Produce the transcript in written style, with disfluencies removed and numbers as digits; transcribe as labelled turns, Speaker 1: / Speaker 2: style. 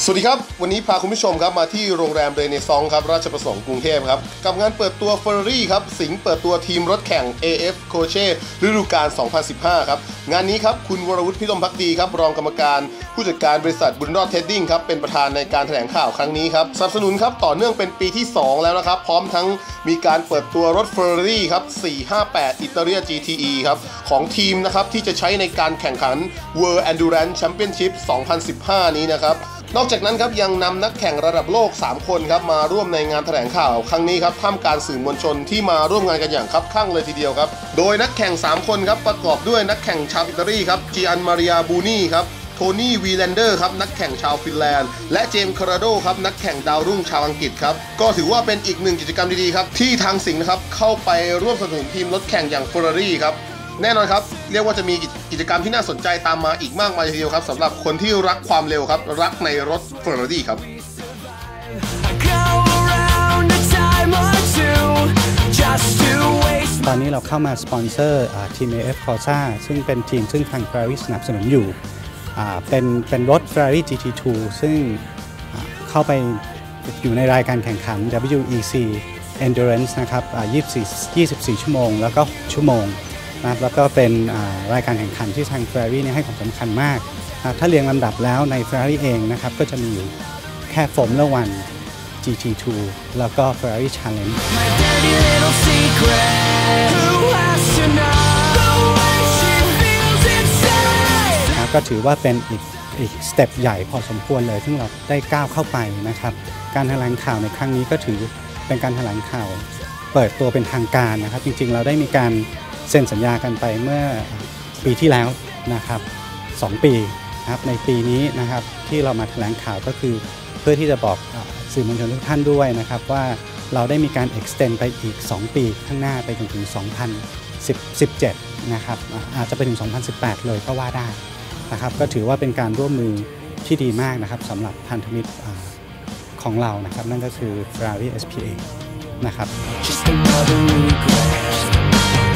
Speaker 1: สวัสดีครับวันนี้พาคุณผู้ชมครับมาที่โรงแรมเรเนซองส์ครับราชประสงค์กรุงเทพครับกับงานเปิดตัว Ferrari ครับสิงห์เปิดตัวทีมรถแข่ง AF Corse ฤดูกาล 2015 ครับงานนี้ครับคุณวรวุฒิพิรมภักดีครับรองกรรมการผู้จัดการบริษัทบุญรอดเทรดดิ้งครับเป็นประธานในการแถลงข่าวครั้งนี้ครับสนับสนุนครับต่อเนื่องเป็นปีที่ 2 แล้วนะครับพร้อมทั้งมีการเปิดตัวรถ Ferrari ครับ 458 Italia GTE ครับของทีมนะครับที่จะใช้ในการแข่งขัน World Endurance Championship 2015 นี้นะครับนอกจากนั้นครับยังนำนักแข่งระดับโลก 3 คนครับมาร่วมในงานแถลงข่าวครั้งนี้ครับท่ามกลางสื่อมวลชนที่มาร่วมงานกันอย่างคับคั่งเลยทีเดียวครับโดยนักแข่ง 3 คนครับประกอบด้วยนักแข่งชาวอิตาลีครับจีอันมาริอาบูนี่ครับโทนี่วีแลนเดอร์ครับนักแข่งชาวฟินแลนด์และเจมส์คาราโดครับนักแข่งดาวรุ่งชาวอังกฤษครับก็ถือว่าเป็นอีกหนึ่งกิจกรรมดีๆครับที่ทางสิงห์นะครับเข้าไปร่วมสนับสนุนทีมรถแข่งอย่าง Ferrari ครับแน่นอนครับเรียกว่าจะมีกิจกรรมที่น่าสนใจตามมาอีกมากมายทีเดียวครับสำหรับคนที่รักความเร็วครับรักในรถ Ferrari ครับ
Speaker 2: ตอนนี้เราเข้ามาสปอนเซอร์ทีม AF Corsa ซึ่งเป็นทีมซึ่งทาง Ferrari สนับสนุนอยู่เป็นรถ Ferrari GT2 ซึ่งเข้าไปอยู่ในรายการแข่งขัน WEC Endurance นะครับ24 ชั่วโมงแล้วก็6 ชั่วโมงนะครับแล้วก็เป็นรายการแข่งขันที่ทาง Ferrari ให้ความสำคัญมากถ้าเรียงลำดับแล้วใน Ferrari เองนะครับก็จะมีอยู่แค่ Formula 1 GT2 แล้วก็ Ferrari Challenge ก็ถือว่าเป็นอีกสเต็ปใหญ่พอสมควรเลยซึ่งเราได้ก้าวเข้าไปนะครับการแถลงข่าวในครั้งนี้ก็ถือเป็นการแถลงข่าวเปิดตัวเป็นทางการนะครับจริงๆเราได้มีการเซ็นสัญญากันไปเมื่อปีที่แล้วนะครับ2 ปีนะครับในปีนี้นะครับที่เรามาแถลงข่าวก็คือเพื่อที่จะบอกสื่อมวลชนทุกท่านด้วยนะครับว่าเราได้มีการ extend ไปอีก2 ปีข้างหน้าไปจนถึง 2017 นะครับอาจจะไปถึง 2018 เลยก็ว่าได้นะครับก็ถือว่าเป็นการร่วมมือที่ดีมากนะครับสำหรับพันธมิตรของเรานะครับนั่นก็คือ Ferrari SPA นะครับ